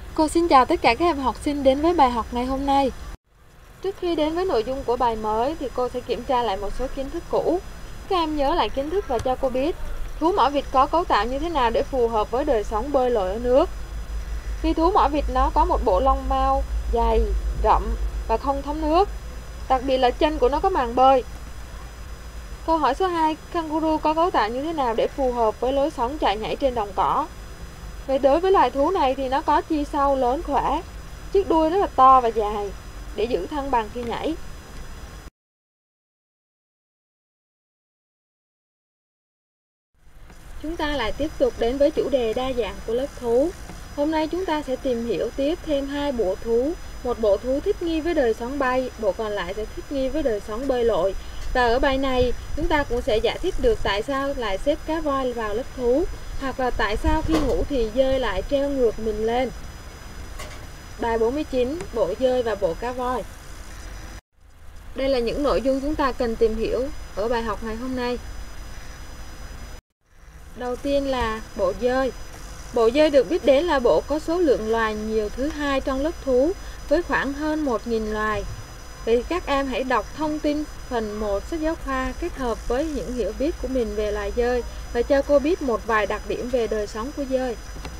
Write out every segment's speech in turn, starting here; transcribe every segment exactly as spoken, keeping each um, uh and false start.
Cô xin chào tất cả các em học sinh đến với bài học ngày hôm nay. Trước khi đến với nội dung của bài mới thì cô sẽ kiểm tra lại một số kiến thức cũ. Các em nhớ lại kiến thức và cho cô biết thú mỏ vịt có cấu tạo như thế nào để phù hợp với đời sống bơi lội ở nước. Vì thú mỏ vịt nó có một bộ lông mao dày, rậm và không thấm nước. Đặc biệt là chân của nó có màng bơi. Câu hỏi số hai, kangaroo có cấu tạo như thế nào để phù hợp với lối sống chạy nhảy trên đồng cỏ? Vậy đối với loài thú này thì nó có chi sau lớn khỏe, chiếc đuôi rất là to và dài để giữ thăng bằng khi nhảy. Chúng ta lại tiếp tục đến với chủ đề đa dạng của lớp thú. Hôm nay chúng ta sẽ tìm hiểu tiếp thêm hai bộ thú. Một bộ thú thích nghi với đời sống bay, bộ còn lại sẽ thích nghi với đời sống bơi lội. Và ở bài này chúng ta cũng sẽ giải thích được tại sao lại xếp cá voi vào lớp thú, hoặc là tại sao khi ngủ thì dơi lại treo ngược mình lên. Bài bốn mươi chín, bộ dơi và bộ cá voi. Đây là những nội dung chúng ta cần tìm hiểu ở bài học ngày hôm nay. Đầu tiên là bộ dơi. Bộ dơi được biết đến là bộ có số lượng loài nhiều thứ hai trong lớp thú với khoảng hơn một nghìn loài. Vậy các em hãy đọc thông tin phần một sách giáo khoa kết hợp với những hiểu biết của mình về loài dơi và cho cô biết một vài đặc điểm về đời sống của dơi.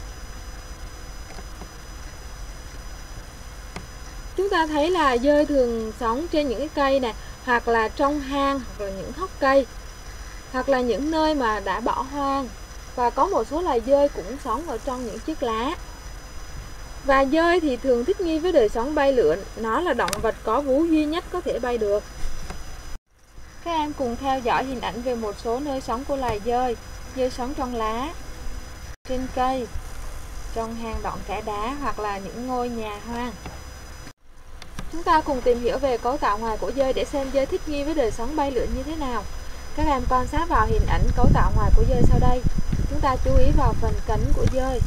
Chúng ta thấy là dơi thường sống trên những cái cây này, hoặc là trong hang, hoặc là những hốc cây, hoặc là những nơi mà đã bỏ hoang. Và có một số loài dơi cũng sống ở trong những chiếc lá. Và dơi thì thường thích nghi với đời sống bay lượn. Nó là động vật có vú duy nhất có thể bay được. Các em cùng theo dõi hình ảnh về một số nơi sống của loài dơi. Dơi sống trong lá, trên cây, trong hang động kẽ đá, hoặc là những ngôi nhà hoang. Chúng ta cùng tìm hiểu về cấu tạo ngoài của dơi để xem dơi thích nghi với đời sống bay lượn như thế nào. Các em quan sát vào hình ảnh cấu tạo ngoài của dơi sau đây. Chúng ta chú ý vào phần cánh của dơi.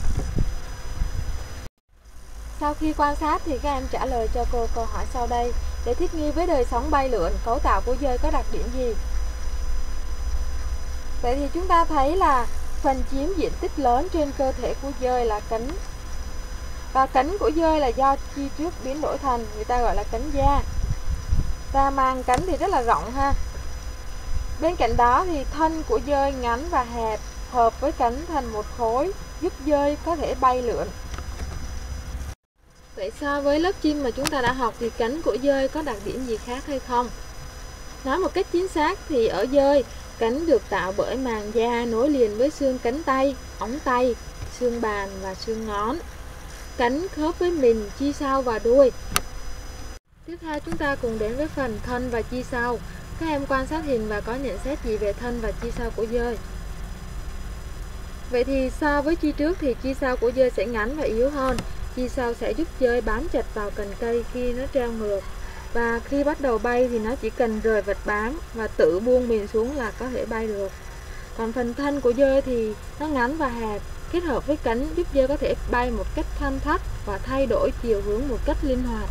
Sau khi quan sát thì các em trả lời cho cô câu hỏi sau đây. Để thích nghi với đời sống bay lượn, cấu tạo của dơi có đặc điểm gì? Vậy thì chúng ta thấy là phần chiếm diện tích lớn trên cơ thể của dơi là cánh. Và cánh của dơi là do chi trước biến đổi thành, người ta gọi là cánh da. Và màng cánh thì rất là rộng ha. Bên cạnh đó thì thân của dơi ngắn và hẹp, hợp với cánh thành một khối, giúp dơi có thể bay lượn. Vậy so với lớp chim mà chúng ta đã học thì cánh của dơi có đặc điểm gì khác hay không? Nói một cách chính xác thì ở dơi, cánh được tạo bởi màng da nối liền với xương cánh tay, ống tay, xương bàn và xương ngón. Cánh khớp với mình, chi sau và đuôi. Tiếp theo chúng ta cùng đến với phần thân và chi sau. Các em quan sát hình và có nhận xét gì về thân và chi sau của dơi? Vậy thì so với chi trước thì chi sau của dơi sẽ ngắn và yếu hơn. Chi sau sẽ giúp dơi bám chặt vào cành cây khi nó treo ngược. Và khi bắt đầu bay thì nó chỉ cần rời vật bám và tự buông mình xuống là có thể bay được. Còn phần thân của dơi thì nó ngắn và hẹp, kết hợp với cánh giúp dơi có thể bay một cách thoăn thoắt và thay đổi chiều hướng một cách linh hoạt.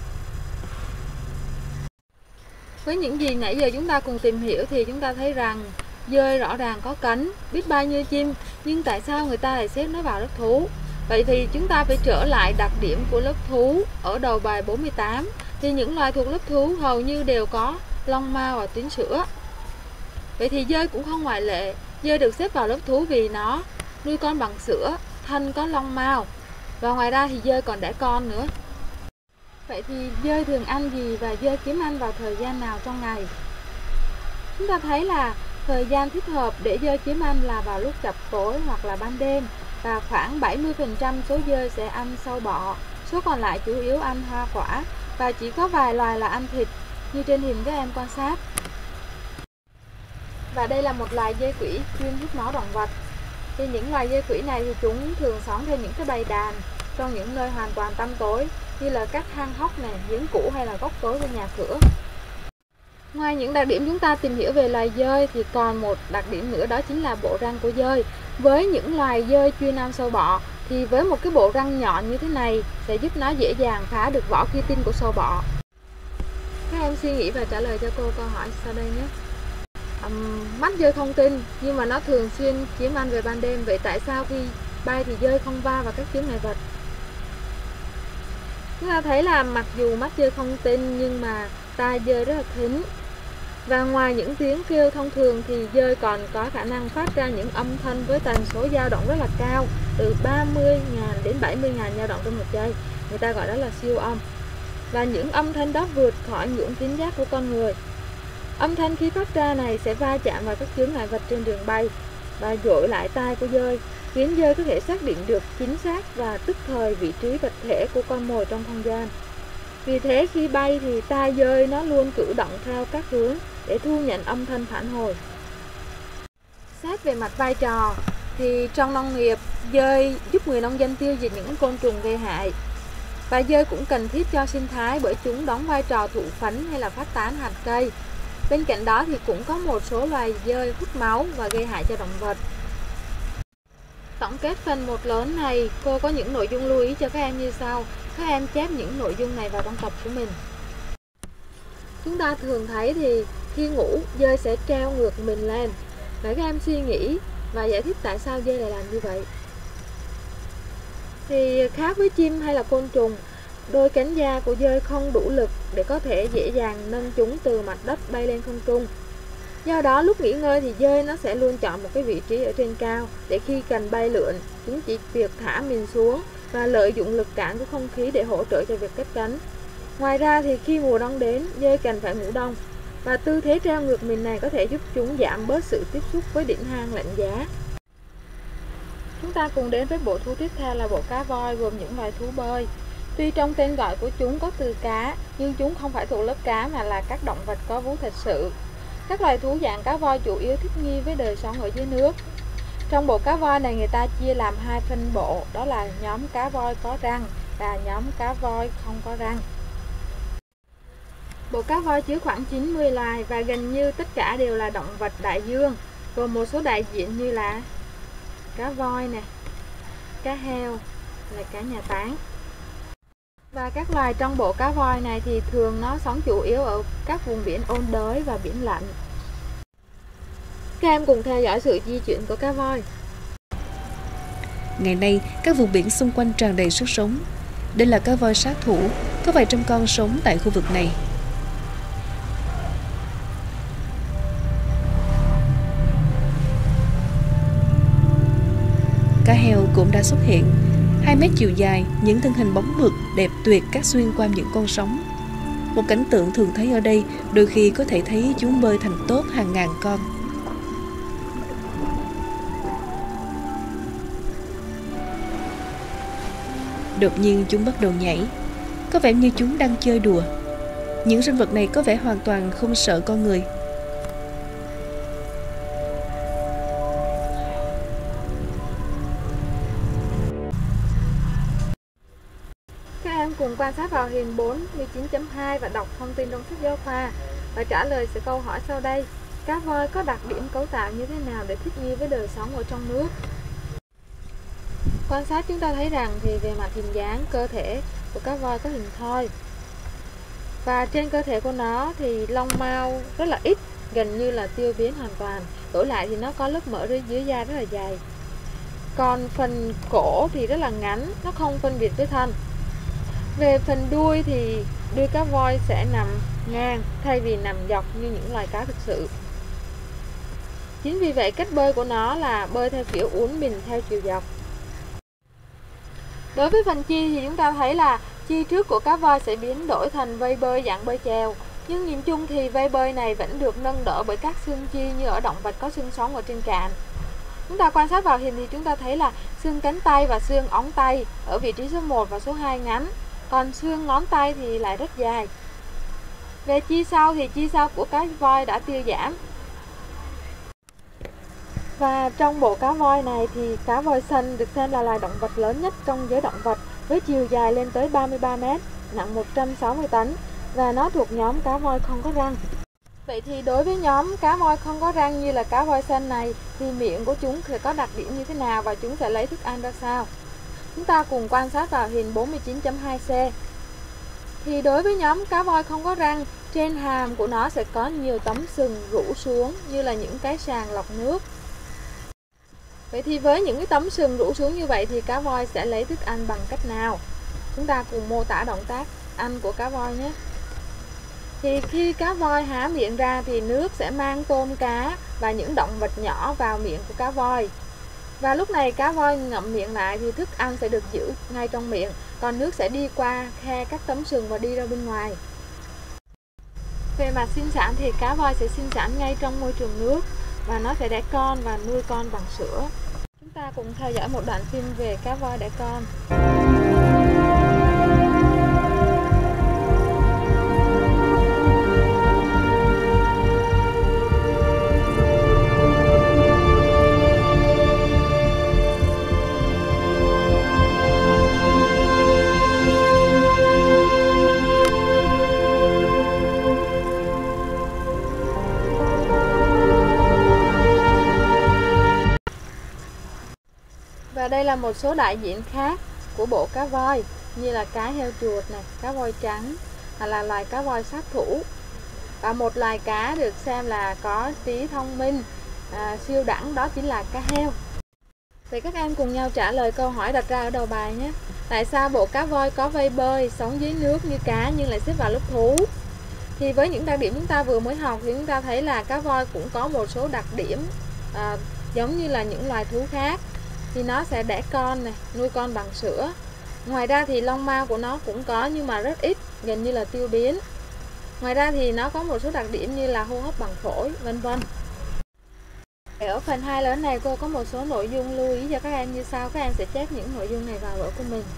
Với những gì nãy giờ chúng ta cùng tìm hiểu thì chúng ta thấy rằng dơi rõ ràng có cánh, biết bay như chim, nhưng tại sao người ta lại xếp nó vào lớp thú? Vậy thì chúng ta phải trở lại đặc điểm của lớp thú ở đầu bài bốn mươi tám. Thì những loài thuộc lớp thú hầu như đều có lông mao và tuyến sữa. Vậy thì dơi cũng không ngoại lệ. Dơi được xếp vào lớp thú vì nó nuôi con bằng sữa, thân có lông mao. Và ngoài ra thì dơi còn đẻ con nữa. Vậy thì dơi thường ăn gì và dơi kiếm ăn vào thời gian nào trong ngày? Chúng ta thấy là thời gian thích hợp để dơi kiếm ăn là vào lúc chập tối hoặc là ban đêm. Và khoảng bảy mươi phần trăm số dơi sẽ ăn sâu bọ, số còn lại chủ yếu ăn hoa quả. Và chỉ có vài loài là ăn thịt, như trên hình các em quan sát. Và đây là một loài dơi quỷ chuyên hút máu động vật. Thì những loài dơi quỷ này thì chúng thường sống theo những cái bầy đàn trong những nơi hoàn toàn tăm tối, như là các hang hốc này, giếng cũ hay là góc tối bên nhà cửa. Ngoài những đặc điểm chúng ta tìm hiểu về loài dơi thì còn một đặc điểm nữa, đó chính là bộ răng của dơi. Với những loài dơi chuyên ăn sâu bọ thì với một cái bộ răng nhọn như thế này sẽ giúp nó dễ dàng phá được vỏ kitin của sâu bọ. Các em suy nghĩ và trả lời cho cô câu hỏi sau đây nhé. Um, mắt dơi không tinh nhưng mà nó thường xuyên kiếm ăn về ban đêm. Vậy tại sao khi bay thì dơi không va vào các chướng ngại vật? Chúng ta thấy là mặc dù mắt dơi không tinh nhưng mà tai dơi rất là thính. Và ngoài những tiếng kêu thông thường thì dơi còn có khả năng phát ra những âm thanh với tần số dao động rất là cao, từ ba mươi nghìn đến bảy mươi nghìn dao động trong một giây. Người ta gọi đó là siêu âm. Và những âm thanh đó vượt khỏi ngưỡng thính giác của con người. Âm thanh khi phát ra này sẽ va chạm vào các chướng ngại vật trên đường bay và dội lại tai của dơi, khiến dơi có thể xác định được chính xác và tức thời vị trí vật thể của con mồi trong không gian. Vì thế khi bay thì tai dơi nó luôn cử động theo các hướng để thu nhận âm thanh phản hồi. Xét về mặt vai trò thì trong nông nghiệp, dơi giúp người nông dân tiêu diệt những côn trùng gây hại. Và dơi cũng cần thiết cho sinh thái bởi chúng đóng vai trò thụ phấn hay là phát tán hạt cây. Bên cạnh đó thì cũng có một số loài dơi hút máu và gây hại cho động vật. Tổng kết phần một lớn này, cô có những nội dung lưu ý cho các em như sau. Các em chép những nội dung này vào trong tập của mình. Chúng ta thường thấy thì khi ngủ, dơi sẽ treo ngược mình lên. Và các em suy nghĩ và giải thích tại sao dơi lại làm như vậy. Thì khác với chim hay là côn trùng, đôi cánh da của dơi không đủ lực để có thể dễ dàng nâng chúng từ mặt đất bay lên không trung. Do đó lúc nghỉ ngơi thì dơi nó sẽ luôn chọn một cái vị trí ở trên cao để khi cần bay lượn, chúng chỉ việc thả mình xuống và lợi dụng lực cản của không khí để hỗ trợ cho việc cất cánh. Ngoài ra thì khi mùa đông đến, dơi cần phải ngủ đông và tư thế treo ngược mình này có thể giúp chúng giảm bớt sự tiếp xúc với đỉnh hang lạnh giá. Chúng ta cùng đến với bộ thú tiếp theo là bộ cá voi, gồm những loài thú bơi. Tuy trong tên gọi của chúng có từ cá, nhưng chúng không phải thuộc lớp cá mà là các động vật có vú thật sự. Các loài thú dạng cá voi chủ yếu thích nghi với đời sống ở dưới nước. Trong bộ cá voi này người ta chia làm hai phân bộ, đó là nhóm cá voi có răng và nhóm cá voi không có răng. Bộ cá voi chứa khoảng chín mươi loài và gần như tất cả đều là động vật đại dương, gồm một số đại diện như là cá voi nè, cá heo, là cá nhà táng. Và các loài trong bộ cá voi này thì thường nó sống chủ yếu ở các vùng biển ôn đới và biển lạnh. Các em cùng theo dõi sự di chuyển của cá voi. Ngày nay, các vùng biển xung quanh tràn đầy sức sống. Đây là cá voi sát thủ, có vài trăm con sống tại khu vực này. Cá heo cũng đã xuất hiện. Hai mét chiều dài, những thân hình bóng mượt, đẹp tuyệt cắt xuyên qua những con sóng. Một cảnh tượng thường thấy ở đây, đôi khi có thể thấy chúng bơi thành tốp hàng ngàn con. Đột nhiên chúng bắt đầu nhảy. Có vẻ như chúng đang chơi đùa. Những sinh vật này có vẻ hoàn toàn không sợ con người. Cùng quan sát vào hình bốn mươi chín chấm hai và đọc thông tin trong sách giáo khoa và trả lời sự câu hỏi sau đây. Cá voi có đặc điểm cấu tạo như thế nào để thích nghi với đời sống ở trong nước? Quan sát chúng ta thấy rằng thì về mặt hình dáng, cơ thể của cá voi có hình thoi. Và trên cơ thể của nó thì lông mao rất là ít, gần như là tiêu biến hoàn toàn. Đổi lại thì nó có lớp mỡ dưới da rất là dày. Còn phần cổ thì rất là ngắn, nó không phân biệt với thân. Về phần đuôi thì đuôi cá voi sẽ nằm ngang thay vì nằm dọc như những loài cá thực sự. Chính vì vậy cách bơi của nó là bơi theo kiểu uốn mình theo chiều dọc. Đối với phần chi thì chúng ta thấy là chi trước của cá voi sẽ biến đổi thành vây bơi dạng bơi chèo. Nhưng nhìn chung thì vây bơi này vẫn được nâng đỡ bởi các xương chi như ở động vật có xương sống ở trên cạn. Chúng ta quan sát vào hình thì chúng ta thấy là xương cánh tay và xương ống tay ở vị trí số một và số hai ngắn, còn xương ngón tay thì lại rất dài. Về chi sau thì chi sau của cá voi đã tiêu giảm. Và trong bộ cá voi này thì cá voi xanh được xem là loài động vật lớn nhất trong giới động vật với chiều dài lên tới ba mươi ba mét, nặng một trăm sáu mươi tấn và nó thuộc nhóm cá voi không có răng. Vậy thì đối với nhóm cá voi không có răng như là cá voi xanh này thì miệng của chúng sẽ có đặc điểm như thế nào và chúng sẽ lấy thức ăn ra sao? Chúng ta cùng quan sát vào hình bốn mươi chín chấm hai C. Thì đối với nhóm cá voi không có răng, trên hàm của nó sẽ có nhiều tấm sừng rũ xuống như là những cái sàng lọc nước. Vậy thì với những cái tấm sừng rũ xuống như vậy thì cá voi sẽ lấy thức ăn bằng cách nào? Chúng ta cùng mô tả động tác ăn của cá voi nhé. Thì khi cá voi há miệng ra thì nước sẽ mang tôm cá và những động vật nhỏ vào miệng của cá voi. Và lúc này cá voi ngậm miệng lại thì thức ăn sẽ được giữ ngay trong miệng, còn nước sẽ đi qua khe các tấm sừng và đi ra bên ngoài. Về mặt sinh sản thì cá voi sẽ sinh sản ngay trong môi trường nước và nó sẽ đẻ con và nuôi con bằng sữa. Chúng ta cùng theo dõi một đoạn phim về cá voi đẻ con. Và đây là một số đại diện khác của bộ cá voi, như là cá heo chuột này, cá voi trắng, hoặc là loài cá voi sát thủ. Và một loài cá được xem là có trí thông minh à, siêu đẳng, đó chính là cá heo. Vậy các em cùng nhau trả lời câu hỏi đặt ra ở đầu bài nhé. Tại sao bộ cá voi có vây bơi, sống dưới nước như cá nhưng lại xếp vào lớp thú? Thì với những đặc điểm chúng ta vừa mới học thì chúng ta thấy là cá voi cũng có một số đặc điểm à, giống như là những loài thú khác. Thì nó sẽ đẻ con này, nuôi con bằng sữa. Ngoài ra thì lông mao của nó cũng có nhưng mà rất ít, gần như là tiêu biến. Ngoài ra thì nó có một số đặc điểm như là hô hấp bằng phổi, vân vân. Ở phần hai lớn này cô có một số nội dung lưu ý cho các em như sau. Các em sẽ chép những nội dung này vào vở của mình.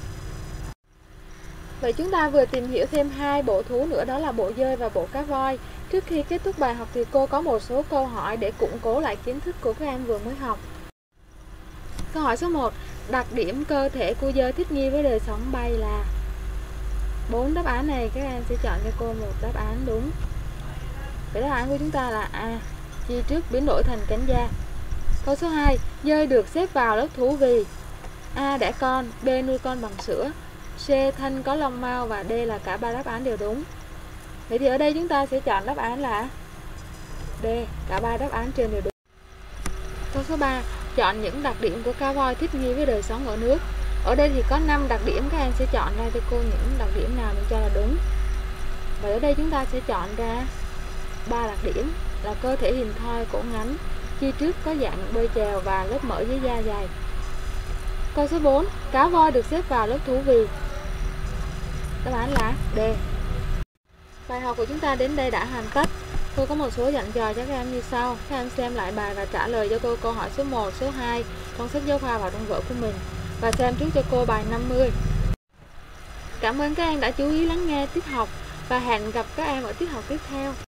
Vậy chúng ta vừa tìm hiểu thêm hai bộ thú nữa, đó là bộ dơi và bộ cá voi. Trước khi kết thúc bài học thì cô có một số câu hỏi để củng cố lại kiến thức của các em vừa mới học. Câu hỏi số một. Đặc điểm cơ thể của dơi thích nghi với đời sống bay là? Bốn đáp án này các em sẽ chọn cho cô một đáp án đúng. Vậy đáp án của chúng ta là A. Chi trước biến đổi thành cánh da. Câu số hai. Dơi được xếp vào lớp thú vì? A. Đẻ con, B. Nuôi con bằng sữa, C. Thân có lông mao và D là cả ba đáp án đều đúng. Vậy thì ở đây chúng ta sẽ chọn đáp án là D. Cả ba đáp án trên đều đúng. Câu số ba. Chọn những đặc điểm của cá voi thích nghi với đời sống ở nước. Ở đây thì có năm đặc điểm, các em sẽ chọn ra cho cô những đặc điểm nào mình cho là đúng. Và ở đây chúng ta sẽ chọn ra ba đặc điểm là cơ thể hình thoi, cổ ngắn, chi trước có dạng bơi chèo và lớp mỡ dưới da dày. Câu số bốn. Cá voi được xếp vào lớp thú vì? Đáp án là D. Bài học của chúng ta đến đây đã hoàn tất. Cô có một số dặn dò cho các em như sau. Các em xem lại bài và trả lời cho cô câu hỏi số một, số hai trong sách giáo khoa và trong vở của mình. Và xem trước cho cô bài năm mươi. Cảm ơn các em đã chú ý lắng nghe tiết học và hẹn gặp các em ở tiết học tiếp theo.